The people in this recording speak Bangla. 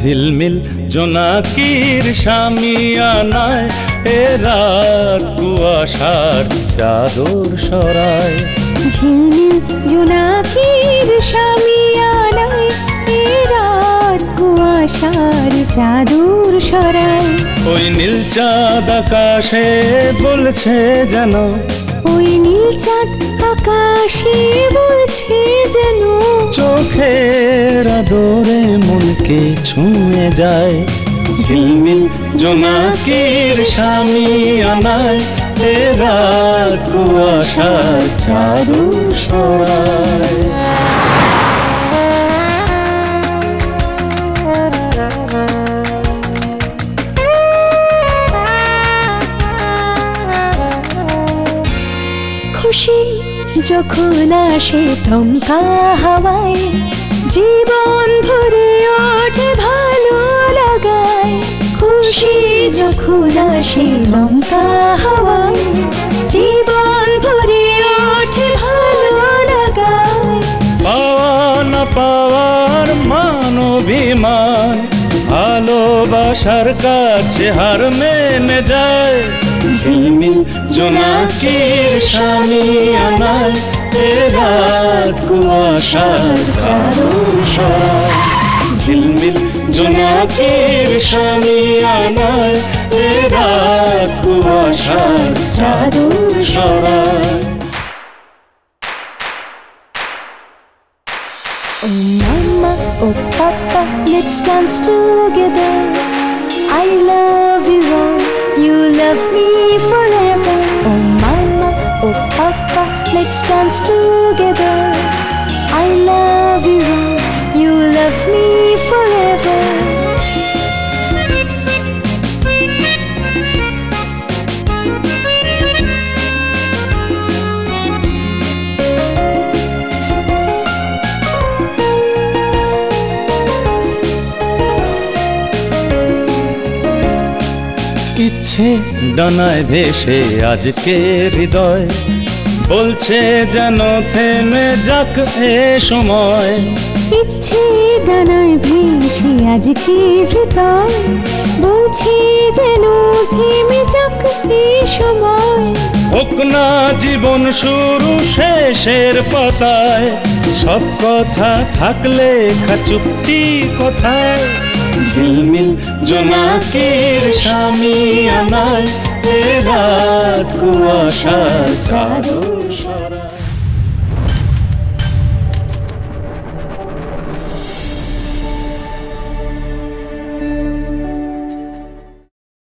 ঝিলমিল জোনাকির শামিয়ানায় এ রাত কুয়াশার চাদর সরায়। ঝিলমিল জোনাকির শামিয়ানায় এ রাত কুয়াশার চাদর সরায়। ওই নীল চাঁদ আকাশে বলছে যেন, ওই নীল চাঁদ আকাশে বলছে যেন, চোখের আদরে মনকে ছুঁয়ে যায়। ঝিলমিল জোনাকির শামিয়ানায় এ রাত কুয়াশার চাদর সরায়। খুশি যখন আসে দমকা হাওয়ায়, জীবন ভরে ওঠে ভালো লাগায়। খুশি যখন আসে দমকা হাওয়ায়, জীবন ভরে ওঠে ভালো লাগায়। পাওয়া না পাওয়ার মানবিমান ভালোবাসার কাছে হার মেনে যায়। ঝিলমিল জোনাকির শামিয়ানায় এ রাত কুয়াশার চাদর সরায়। ঝিলমিল জোনাকির শামিয়ানায় এ রাত কুয়াশার চাদর সরায়। Oh mama, oh papa, let's dance together. I love you all, you love me forever. Oh mama, oh papa, let's dance together. I love you all, you love me forever. ইচ্ছে ডানায় ভেসে আজকে হৃদয় বলছে যেন থেমে যাক এ সময়। ইচ্ছে ডানায় ভেসে আজকে হৃদয় বলছে যেন থেমে যাক এ সময়। হোক না জীবন শুরু শেষের পাতায়, সব কথা থাকলে চুক্তি কোথায়। ঝিলমিল জোনাকির শামিয়ানায় এ রাত কুয়াশার চাদর সরায়।